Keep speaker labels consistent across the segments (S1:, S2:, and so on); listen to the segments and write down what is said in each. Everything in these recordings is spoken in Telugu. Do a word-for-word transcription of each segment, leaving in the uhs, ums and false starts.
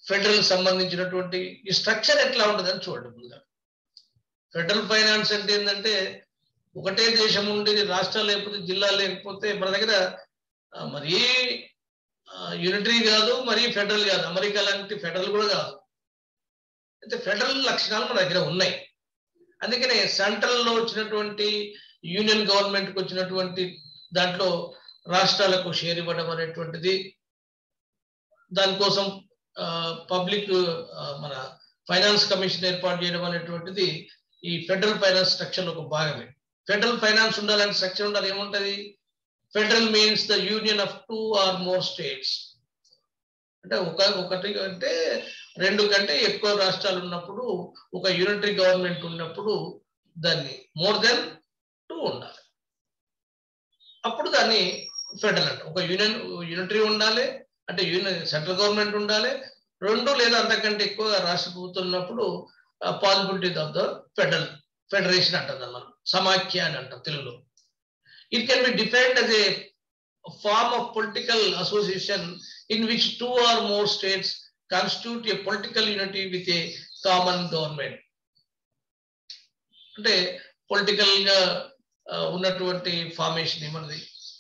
S1: ఫెడరల్ సంబంధించినటువంటి ఈ స్ట్రక్చర్ ఎట్లా ఉంటుందని చూడండి. ముందుగా ఫెడరల్ ఫైనాన్స్ అంటే ఏంటంటే ఒకటే దేశం ఉండేది, రాష్ట్రాలు లేకపోతే జిల్లాలు లేకపోతే మన దగ్గర మరీ యూనిటరీ కాదు, మరీ ఫెడరల్ కాదు, అమెరికా లాంటి ఫెడరల్ కూడా కాదు. అయితే ఫెడరల్ లక్షణాలు మన దగ్గర ఉన్నాయి. అందుకనే సెంట్రల్లో వచ్చినటువంటి యూనియన్ గవర్నమెంట్కి వచ్చినటువంటి దాంట్లో రాష్ట్రాలకు షేర్ ఇవ్వడం అనేటువంటిది, దానికోసం పబ్లిక్ మన ఫైనాన్స్ కమిషన్ ఏర్పాటు చేయడం అనేటువంటిది ఈ ఫెడరల్ ఫైనాన్స్ స్ట్రక్చర్ ఒక భాగమే. ఫెడరల్ ఫైనాన్స్ ఉండాలంటే స్ట్రక్చర్ ఉండాలి. ఏముంటది? Federal means the union of two or more states. అంటే ఒక ఒకటి అంటే రెండు కంటే ఎక్కువ రాష్ట్రాలు ఉన్నప్పుడు, ఒక యూనిటరీ గవర్నమెంట్ ఉన్నప్పుడు దాన్ని మోర్ దెన్ టూ ఉండాలి, అప్పుడు దాన్ని ఫెడరల్ అంట. ఒక యూనియన్ యూనిటరీ ఉండాలి అంటే యూనియన్ సెంట్రల్ గవర్నమెంట్ ఉండాలి, రెండు లేదా అంతకంటే ఎక్కువ రాష్ట్ర ప్రభుత్వం ఉన్నప్పుడు possibility of the federal federation అంటారు, మనం సమాఖ్య అని అంటాం తెలుగులో. It can be defined as a form of political association in which two or more states constitute a political unity with a common government. అంటే పొలిటికల్ గా ఉన్నటువంటి ఫార్మేషన్ ఏమన్నది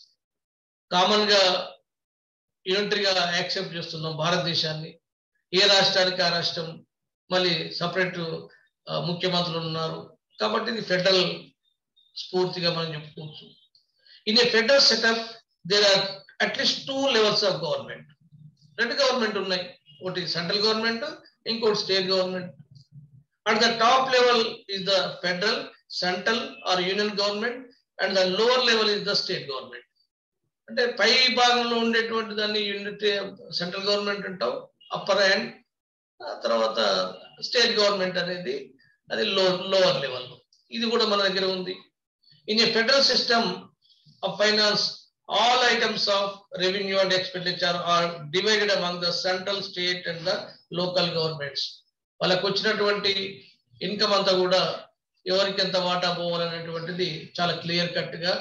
S1: కామన్ గా యూనిటరీగా యాక్సెప్ట్ చేస్తున్నాం భారతదేశాన్ని. ఏ రాష్ట్రానికి ఆ రాష్ట్రం, మళ్ళీ సపరేట్ ముఖ్యమంత్రులు ఉన్నారు కాబట్టి ఇది ఫెడరల్ స్ఫూర్తిగా మనం చెప్పుకోవచ్చు. In a federal setup there are at least two levels of government. రెండు గవర్నమెంట్ ఉన్నాయి, ఒకటి సెంట్రల్ గవర్నమెంట్, ఇంకోటి state government. At the top level is the federal, central or union government, and the lower level is the state government. అంటే పై భాగంలో ఉండేటువంటి దాన్ని యూనిటీ సెంట్రల్ గవర్నమెంట్ అంటాం, అప్పర్ హ్యాండ్. తర్వాత స్టేట్ గవర్నమెంట్ అనేది అది లో లోవర్ లెవెల్. ఇది కూడా మన దగ్గర ఉంది. In a federal system of finance all items of revenue and expenditure are divided among the central, state and the local governments. వాళ్ళకు వచ్చినటువంటి ఇన్కమ్ అంతా కూడా ఎవరికి ఎంత వాటా పోవాలనేటువంటిది చాలా క్లియర్ కట్ గా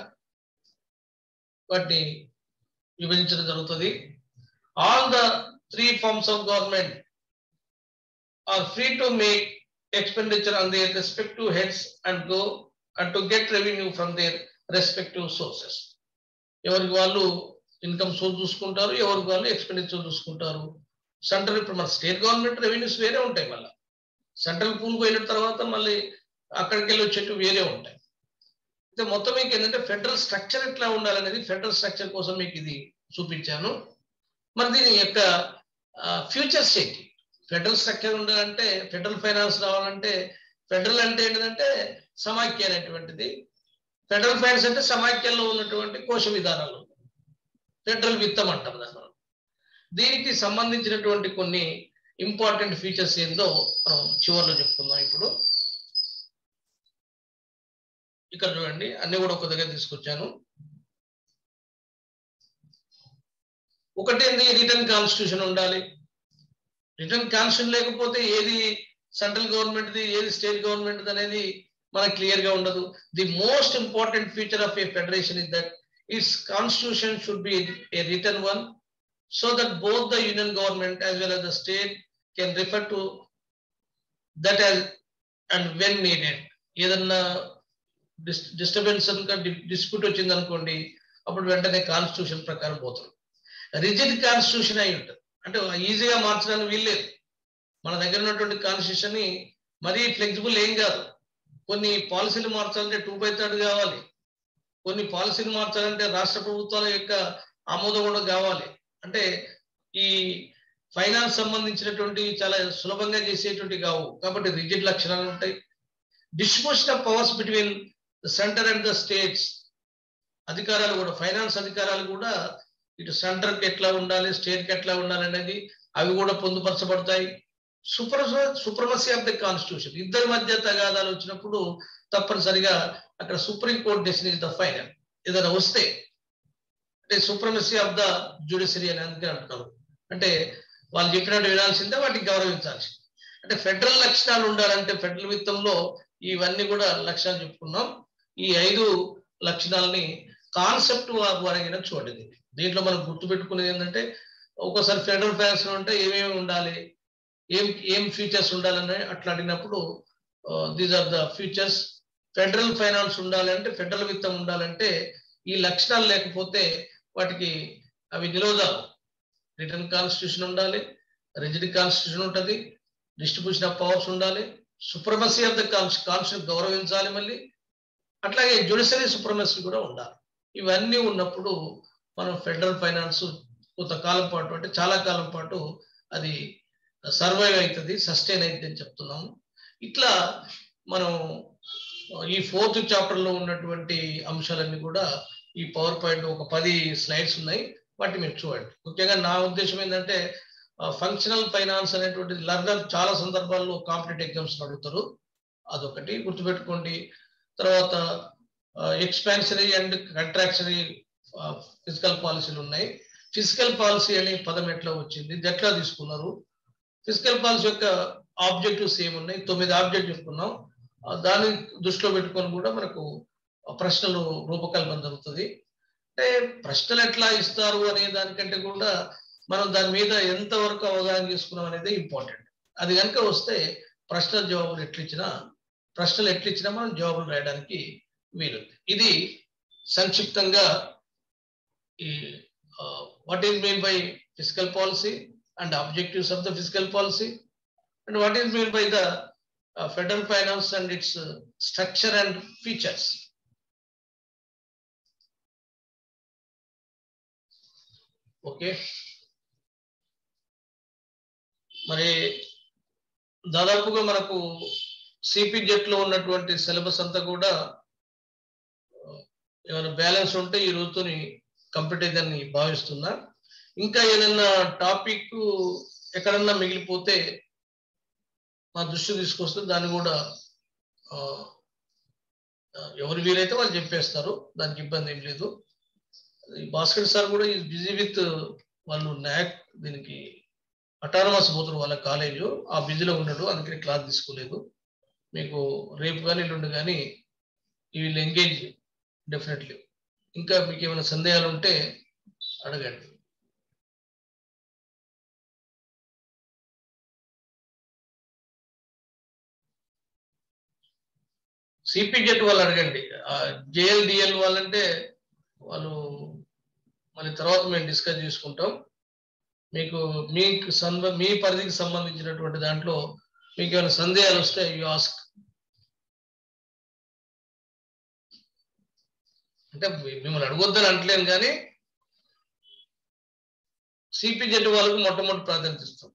S1: వాటిని విభజించడం జరుగుతుంది. All the three forms of government are free to make expenditure on their respective heads and go and to get revenue from their respective sources. ఎవరికి వాళ్ళు ఇన్కమ్ సోర్స్ చూసుకుంటారు, ఎవరికి వాళ్ళు ఎక్స్పెండిచర్ చూసుకుంటారు. సెంట్రల్ ఇప్పుడు మన స్టేట్ గవర్నమెంట్ రెవెన్యూస్ వేరే ఉంటాయి, మళ్ళీ సెంట్రల్ పూల్ పోయిన తర్వాత మళ్ళీ అక్కడికి వెళ్ళి వచ్చేట్టు వేరే ఉంటాయి. అయితే మొత్తం మీకు ఏంటంటే ఫెడరల్ స్ట్రక్చర్ ఎట్లా ఉండాలనేది ఫెడరల్ స్ట్రక్చర్ కోసం మీకు ఇది చూపించాను. మరి దీని యొక్క ఫ్యూచర్స్ ఏంటి? ఫెడరల్ స్ట్రక్చర్ ఉండాలంటే, ఫెడరల్ ఫైనాన్స్ రావాలంటే, ఫెడరల్ అంటే ఏంటంటే సమాఖ్య అనేటువంటిది. ఫెడరల్ ఫైనాన్స్ అంటే సమాఖ్యలో ఉన్నటువంటి కోశ విధానాలు, ఫెడరల్ విత్తం అంటాం దాన్ని మనం. దీనికి సంబంధించినటువంటి కొన్ని ఇంపార్టెంట్ ఫీచర్స్ ఏందో మనం చివరిలో చెప్పుకుందాం. ఇప్పుడు ఇక్కడ చూడండి, అన్ని కూడా ఒక దగ్గర తీసుకొచ్చాను. ఒకటి ఏంది, రిటర్న్ కాన్స్టిట్యూషన్ ఉండాలి. రిటర్న్ కాన్స్టిట్యూషన్ లేకపోతే ఏది సెంట్రల్ గవర్నమెంట్ది ఏది స్టేట్ గవర్నమెంట్ అనేది మనకు క్లియర్ గా ఉండదు. The most important feature of a federation is that its constitution should be a return one, so that both the union government as well as the state can refer to that as and when needed. ఏదన్నా డిస్టర్బెన్స్ ఇంకా డిస్ప్యూట్ వచ్చింది అనుకోండి, అప్పుడు వెంటనే కాన్స్టిట్యూషన్ ప్రకారం పోతారు. రిజిడ్ కాన్స్టిట్యూషన్ అయి ఉంటుంది, అంటే ఈజీగా మార్చడానికి వీల్లేదు. మన దగ్గర ఉన్నటువంటి కాన్స్టిట్యూషన్ ని మరీ ఫ్లెక్సిబుల్ ఏం కాదు. కొన్ని పాలసీలు మార్చాలంటే టూ బై థర్డ్ కావాలి, కొన్ని పాలసీలు మార్చాలంటే రాష్ట్ర ప్రభుత్వాల యొక్క ఆమోదం కూడా కావాలి. అంటే ఈ ఫైనాన్స్ సంబంధించినటువంటి చాలా సులభంగా చేసేటువంటి కావు, కాబట్టి రిజిడ్ లక్షణాలు ఉంటాయి. Distribution of powers between the centre and the states. అధికారాలు కూడా, ఫైనాన్స్ అధికారాలు కూడా ఇటు సెంటర్ కి ఎట్లా ఉండాలి, స్టేట్ కి ఎట్లా ఉండాలి అనేది అవి కూడా పొందుపరచబడతాయి. Super supremacy of the constitution. ఇద్దరి మధ్య తగాదాలు వచ్చినప్పుడు తప్పనిసరిగా అక్కడ supreme court decision is the final. ఏదైనా వస్తే అంటే సుప్రమసీ ఆఫ్ ద జ్యుడిషియరీ అని అందుకే అంటున్నారు. అంటే వాళ్ళు చెప్పినట్టు వినాల్సిందే, వాటికి గౌరవించాల్సింది. అంటే ఫెడరల్ లక్షణాలు ఉండాలంటే ఫెడరల్ విత్తంలో ఇవన్నీ కూడా లక్షణాలు చెప్పుకున్నాం. ఈ ఐదు లక్షణాలని కాన్సెప్ట్ వారిగా చూడండి. దీంట్లో మనం గుర్తుపెట్టుకునేది ఏంటంటే, ఒక్కోసారి ఫెడరల్ ఫైనాన్స్ ఉంటే ఏమేమి ఉండాలి, ఏం ఏం ఫీచర్స్ ఉండాలని అట్లా అడిగినప్పుడు these are the features. Federal finance ఉండాలంటే, ఫెడరల్ విత్తం ఉండాలంటే ఈ లక్షణాలు లేకపోతే వాటికి అవి నిరోధాలు. రిటర్న్ కాన్స్టిట్యూషన్ ఉండాలి, రిజిడ్ కాన్స్టిట్యూషన్ ఉంటుంది, డిస్ట్రిబ్యూషన్ ఆఫ్ పవర్స్ ఉండాలి, సుప్రమసీ ఆఫ్ ద కాన్స్టిట్యూషన్ గౌరవించాలి, మళ్ళీ అట్లాగే జ్యుడిషియరీ సుప్రమసీ కూడా ఉండాలి. ఇవన్నీ ఉన్నప్పుడు మనం ఫెడరల్ ఫైనాన్స్ కొంతకాలం పాటు అంటే చాలా కాలం పాటు అది సర్వైవ్ అవుతుంది, సస్టైన్ అవుతుంది అని చెప్తున్నాము. ఇట్లా మనం ఈ ఫోర్త్ చాప్టర్ లో ఉన్నటువంటి అంశాలన్నీ కూడా ఈ పవర్ పాయింట్ ఒక పది స్లైడ్స్ ఉన్నాయి, వాటి మీరు చూడండి. ముఖ్యంగా నా ఉద్దేశం ఏంటంటే ఫంక్షనల్ ఫైనాన్స్ అనేటువంటి లర్నర్ చాలా సందర్భాల్లో కాంపిటేటివ్ ఎగ్జామ్స్ అడుగుతారు, అదొకటి గుర్తుపెట్టుకోండి. తర్వాత ఎక్స్పాన్షనరీ అండ్ కంట్రాక్షనరీ ఫిజికల్ పాలసీలు ఉన్నాయి. ఫిజికల్ పాలసీ అనే పదం ఎట్లా వచ్చింది, ఎట్లా తీసుకున్నారు, ఫిజికల్ పాలసీ యొక్క ఆబ్జెక్టివ్స్ ఏమున్నాయి, తొమ్మిది ఆబ్జెక్టివ్ చెప్పుకున్నాం. దాన్ని దృష్టిలో పెట్టుకొని కూడా మనకు ప్రశ్నలు రూపకల్పన జరుగుతుంది. అంటే ప్రశ్నలు ఎట్లా ఇస్తారు అనే దానికంటే కూడా మనం దాని మీద ఎంతవరకు అవగాహన చేసుకున్నాం అనేది ఇంపార్టెంట్. అది కనుక వస్తే ప్రశ్నల జవాబులు ఎట్లిచ్చినా ప్రశ్నలు ఎట్లిచ్చినా మనం జవాబులు రాయడానికి వీలుంది. ఇది సంక్షిప్తంగా ఈ what is mean by physical policy and objectives of the physical policy and what is mean by the federal finance and its structure and features. Okay, మరి దాదాపుగా మనకు సిపిజెట్ లో ఉన్నటువంటి సిలబస్ అంతా కూడా ఏమైనా బ్యాలెన్స్ ఉంటే ఈ రోజుతోని కంప్లీట్ అయిందని భావిస్తున్నా. ఇంకా ఏదైనా టాపిక్ ఎక్కడన్నా మిగిలిపోతే మా దృష్టి తీసుకొస్తే దాన్ని కూడా ఎవరు వీలైతే వాళ్ళు చెప్పేస్తారు, దానికి ఇబ్బంది ఏం లేదు. భాస్కర్ సార్ కూడా ఈజ్ బిజీ విత్ వాళ్ళు న్యాక్ దీనికి అటానమస్ పోతున్నారు వాళ్ళ కాలేజు, ఆ బిజీలో ఉన్నాడు, అందుకని క్లాస్ తీసుకోలేదు. మీకు రేపు కానీ ఎల్లుండి కానీ ఈ విల్ ఎంగేజ్ డెఫినెట్లీ. ఇంకా మీకు ఏమైనా సందేహాలు ఉంటే అడగండి. సిపిజెట్ వాళ్ళు అడగండి, జేఎల్డిఎల్ వాళ్ళంటే వాళ్ళు మళ్ళీ తర్వాత మేము డిస్కస్ చేసుకుంటాం. మీకు మీకు సంబ మీ పరిధికి సంబంధించినటువంటి దాంట్లో మీకు ఏమైనా సందేహాలు వస్తే యు ఆస్క్. అంటే మిమ్మల్ని అడగొద్దని అంటలేను, కానీ సిపిజెడ్ వాళ్ళకు మొట్టమొదటి ప్రాధాన్యత ఇస్తాం.